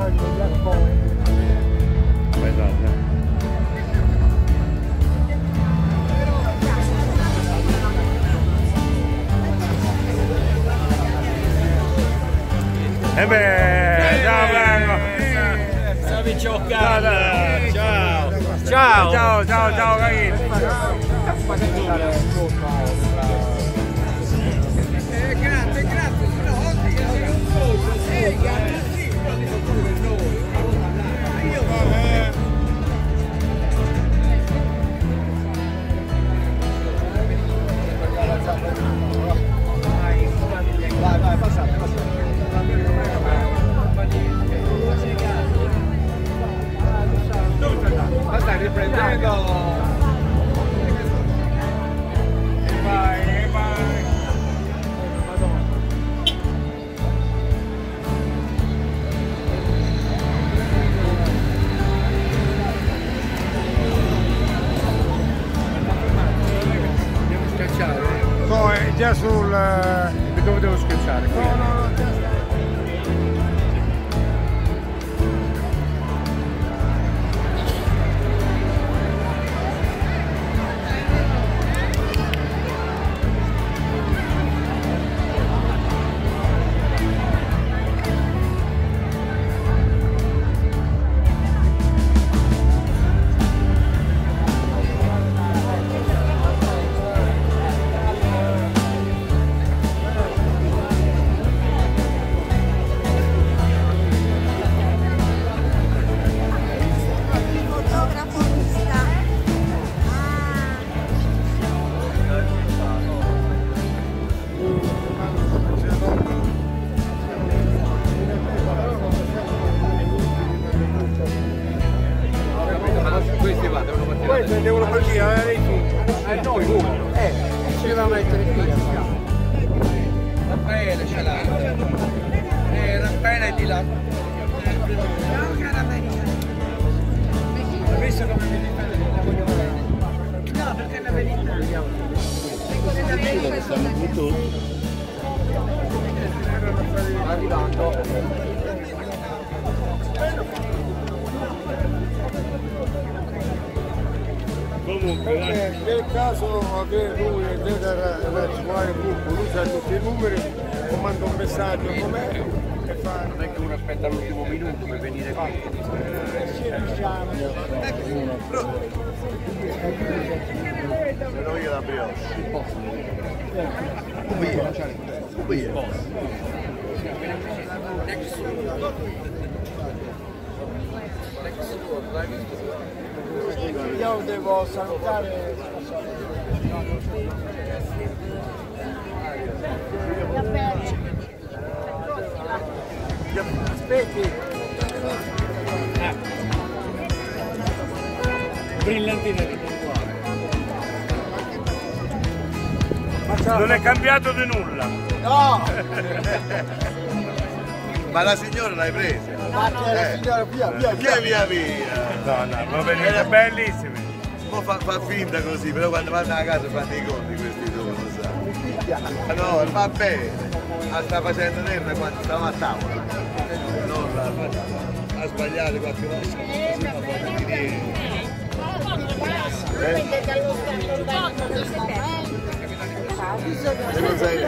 E beh, ciao Franco! Stavi giocando! Ciao! Ciao! Ciao, ciao, ciao, Cachino! Grazie, grazie! Vai, vai, passate, passate! Ma stai riprendendo? Vai, vai! Devo schiacciare? No, è già sul... dove devo schiacciare? No, no, no. Questi devono partire, noi uno. Ci va a mettere qui. Raffaele ce l'ha. Raffaele è di là. Ciao cara Maria. Hai visto come mi difende? La voglio bene. No, perché è la verità. Arrivando. Comunque, nel caso che lui deve raggiungere il gruppo, lui sa tutti i numeri, comanda un messaggio com'è e fa. Non è che uno aspetta l'ultimo minuto per venire qui. Se no io la brioche. Io devo salutare. Aspetti. Brillantina. non è cambiato di nulla. No! Ma la signora l'hai presa? Ma che la signora via. No, no, va bene, bellissimi. Fa finta così, però quando vanno a casa fanno i conti questi due, lo sai. No, va bene. La sta facendo terra quando stavamo a tavola. Non la ha sbagliato qualche volta. Così ma fa dire. Se non sai.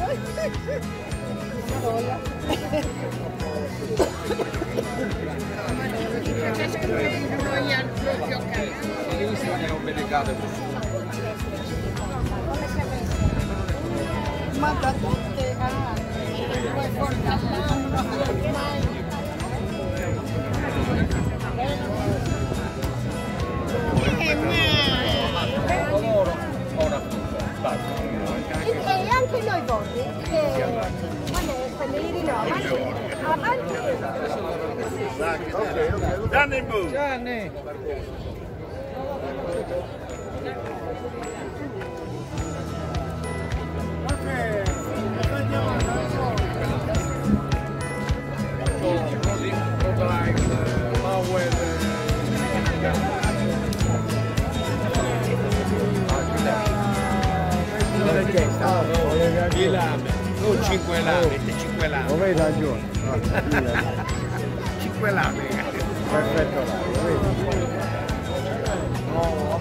Ma da tutte poi portall'anno ormai. E anche noi voti, quelli no, avanti. Gianni Bu! Gianni! Di lame, non 5 lame, 5 lame. Dove hai ragione? 5 5 lame. Perfetto, no,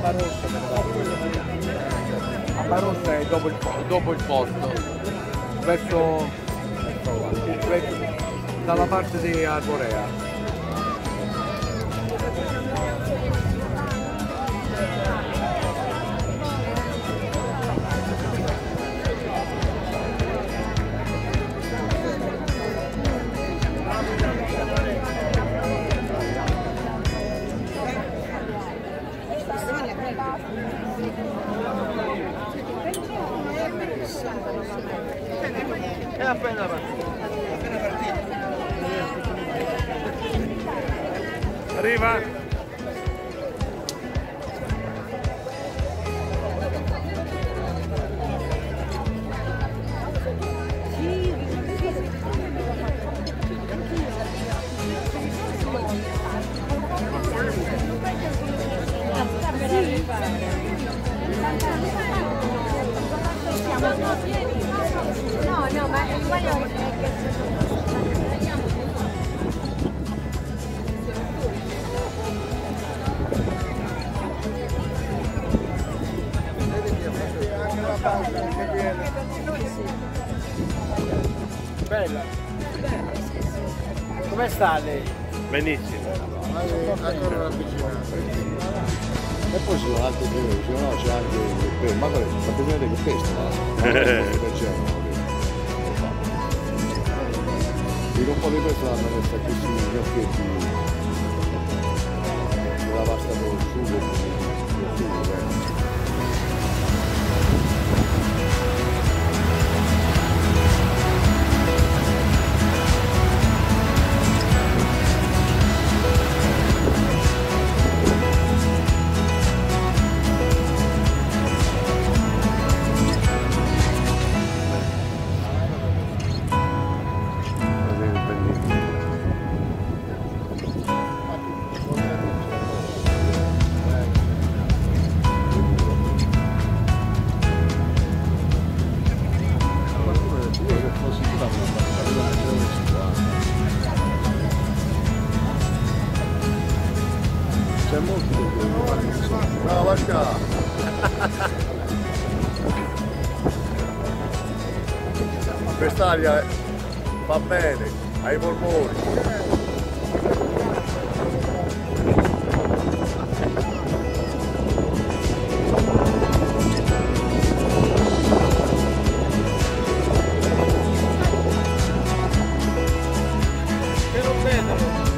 Abarossa è dopo il porto, verso dalla parte di Arborea. È appena partito. Arriva. No, ma il guaio è che... Bella. Come sta lei? Benissimo. Ancora ravvicinato. E poi ci sono altri che dicono no, c'è anche il pesce, ma fate vedere che pesce, no? Dico un po' di questo l'hanno messo qui sugli occhietti della pasta con il sugo. C'è molto no, Vasca! Quest'aria fa bene ai polmoni. Che non vedo.